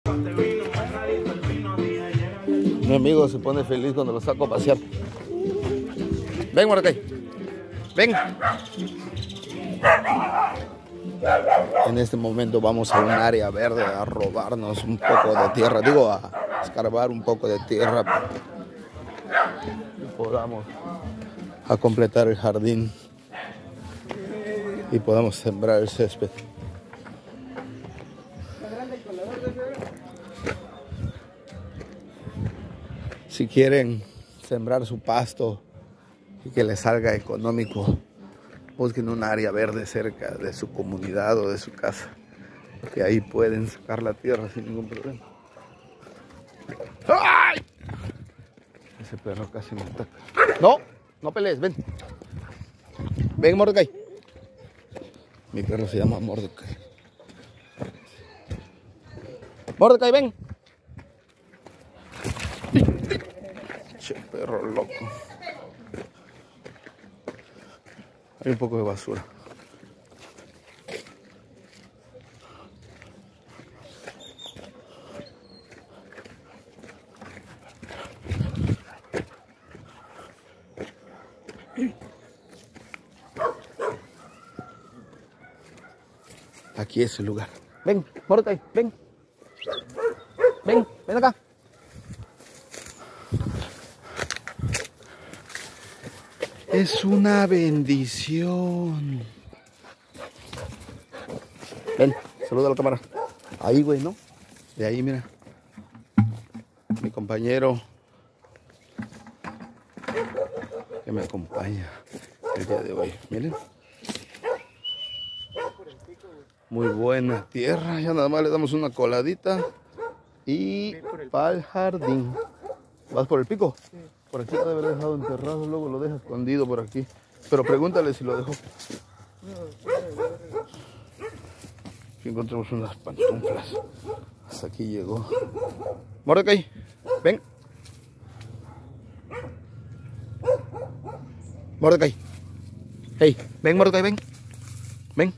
Mi amigo se pone feliz cuando lo saco a pasear. Ven, Mordecai. Ven. En este momento vamos a un área verde a robarnos un poco de tierra. Digo, a escarbar un poco de tierra para que podamos a completar el jardín y podamos sembrar el césped. Si quieren sembrar su pasto y que les salga económico, busquen un área verde cerca de su comunidad o de su casa, que ahí pueden sacar la tierra sin ningún problema. ¡Ay! Ese perro casi me ataca. No, no pelees, ven. Ven, Mordecai. Mi perro se llama Mordecai. Mordecai, ven. Che, perro loco. Hay un poco de basura. Aquí es el lugar. Ven, Mordecai, ven. Ven, ven acá. Es una bendición. Ven, saluda a la cámara. Ahí, güey, ¿no? De ahí, mira. Mi compañero que me acompaña el día de hoy. Miren. Muy buena tierra. Ya nada más le damos una coladita. Y para el jardín. ¿Vas por el pico? Sí. Por aquí lo debe haber dejado enterrado, luego lo deja escondido por aquí. Pero pregúntale si lo dejó. Aquí encontramos unas pantuflas. Hasta aquí llegó. Mordecai, ven. Mordecai. Hey, ven, Mordecai, ven. Ven.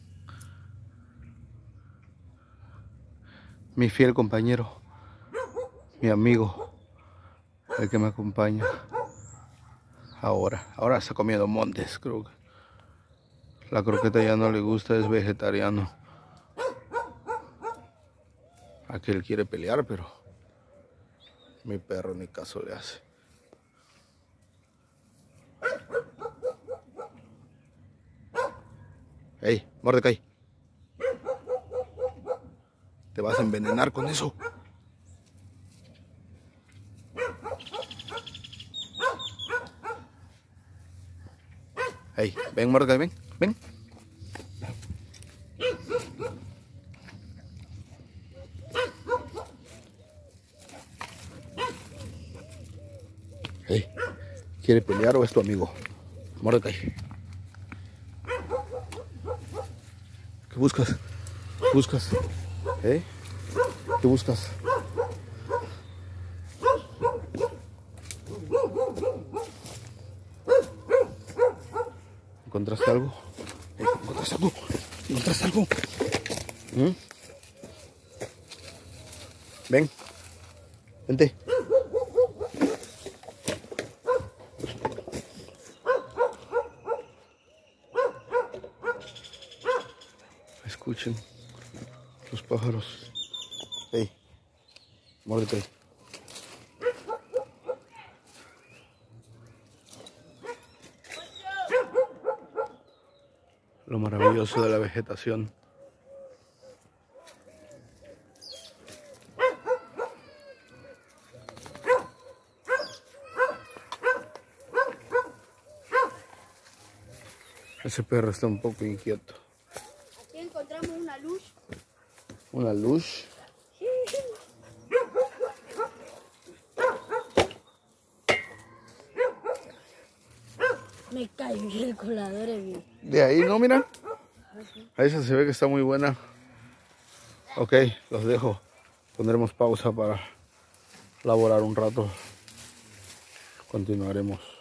Mi fiel compañero. Mi amigo. El que me acompaña. Ahora está comiendo montes, creo que. La croqueta ya no le gusta, es vegetariano. Aquel quiere pelear, pero mi perro ni caso le hace. Hey, Mordecai. Te vas a envenenar con eso. Hey, ven, Mordecai, ven, ven. Hey, ¿quiere pelear o es tu amigo? Mordecai. ¿Qué buscas? ¿Qué buscas? ¿Eh? ¿Qué buscas? ¿Encontraste algo? ¿Encontraste algo? ¿Encontraste algo? Ven. Vente. Escuchen los pájaros. Hey, Mordecai. Lo maravilloso de la vegetación. Ese perro está un poco inquieto. Aquí encontramos una luz. ¿Una luz? Sí. Me cae el colador, De ahí, ¿no? Mira. Ahí se ve que está muy buena. Ok, los dejo. Pondremos pausa para laborar un rato. Continuaremos.